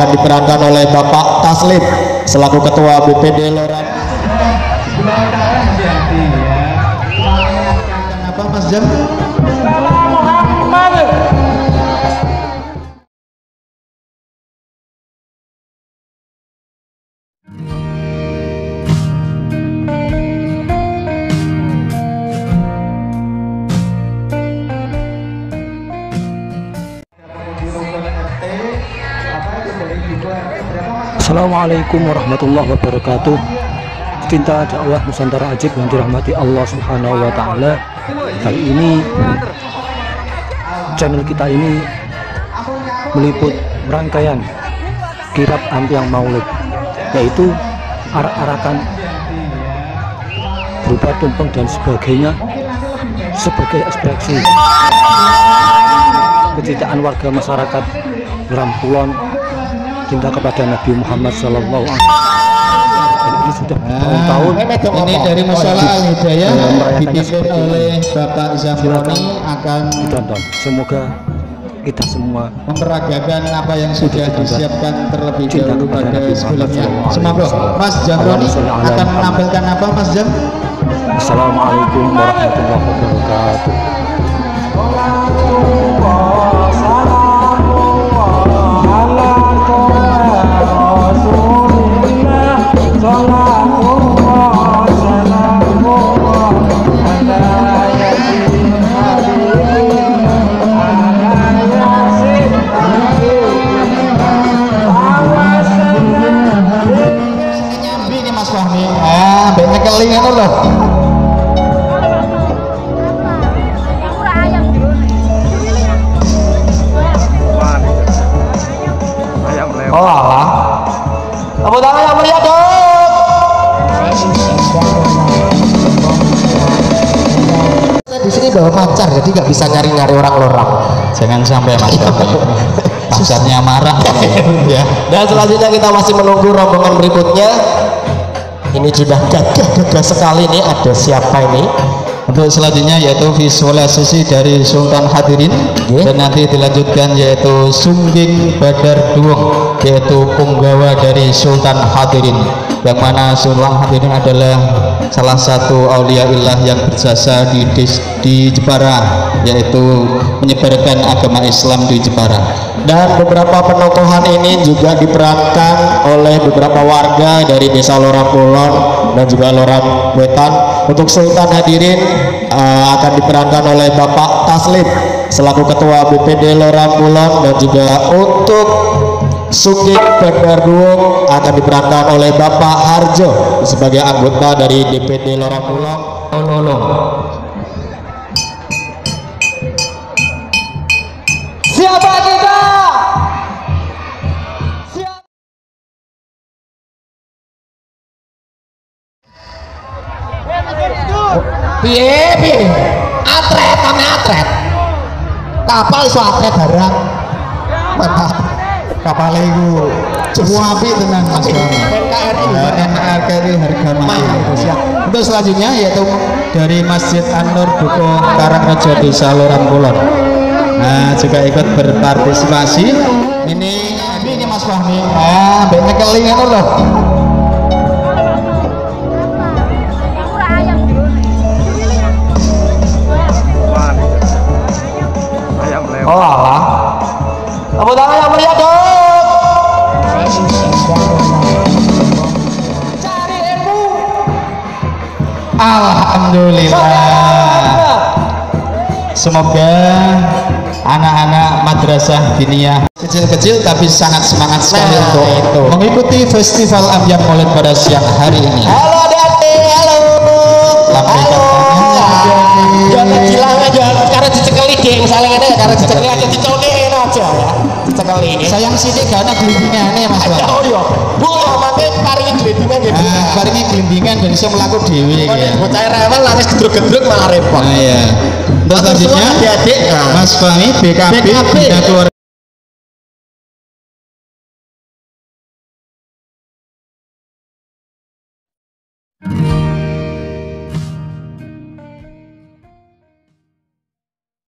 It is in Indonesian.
akan diperankan oleh Bapak Taslim selaku Ketua BPD Loram. Apa Mas Jam? Assalamualaikum warahmatullahi wabarakatuh. Cinta dakwah Nusantara Ajib yang dirahmati Allah Subhanahu wa taala. Kali ini channel kita ini meliput rangkaian kirab ampiang maulid, yaitu arak-arakan berupa tumpeng dan sebagainya sebagai ekspresi kecintaan warga masyarakat Loram Kulon cinta kepada Nabi Muhammad Sallallahu Alaihi Wasallam. Ini sudah tahun-tahun. Ini dari Musola Al Hidayah dipimpin oleh Bapak Zamroni akan ditonton. Semoga kita semua memperagakan apa yang sudah disiapkan terlebih dahulu pada sebelumnya. Semoga Mas Zamroni akan menampilkan apa Mas Jam? Assalamualaikum warahmatullahi wabarakatuh. Kelingan loh. Oh alah. Tepuk tangan yang meriah dong. Di sini bawa pacar, jadi nggak bisa nyari-nyari orang Loram. Jangan sampai Mas. Pacarnya marah. Ya. Dan selanjutnya kita masih menunggu rombongan berikutnya. Ini sudah gagah sekali nih, ada siapa ini? Untuk selanjutnya yaitu visualisasi dari Sultan Hadirin, dan nanti dilanjutkan yaitu Sungging Badar Duong, yaitu punggawa dari Sultan Hadirin, yang mana Sultan Hadirin adalah salah satu auliaillah yang berjasa di Jepara, yaitu menyebarkan agama Islam di Jepara. Dan beberapa penokohan ini juga diperankan oleh beberapa warga dari desa Loram Kulon dan juga Loram Wetan. Untuk Sultan Hadirin akan diperankan oleh Bapak Taslim selaku Ketua BPD Loram Kulon, dan juga untuk Sungging Badar Duong akan diperankan oleh Bapak Harjo sebagai anggota dari DPD Loram Kulon. Siapa kita? Piye atret ame atret kapal iso atret barang mantap kapal itu semua api tenang Mas NKRI harga mati. Untuk selanjutnya yaitu dari Masjid An-Nur Duko Karangrejo Desa Loram Kulon, nah juga ikut berpartisipasi. Ini Mas Fahmi, banyak kelingan loh. Oh alah. Tepuk tangan yang meriah dong. Cari ilmu. Alhamdulillah. Semoga anak-anak madrasah diniyah kecil-kecil tapi sangat semangat sekali untuk mengikuti festival ampiang maulid pada siang hari ini. Halo adik-adik, halo. Jangan hilang aja, karena dicekeli deh, misalnya ada karena dicekeli aja dicolehin aja ya, dicekeli. Sayang sini karena gelimbingannya Mas. Oh iya, bu, amatnya paringi gelimbingan gitu. Paringi gelimbingan dan bisa melaku dewi. Bocah rewel laris gedruk-gedruk malah repot. Iya. Untuk selanjutnya adik-adik Mas Fahmi BKB Bina Keluarga.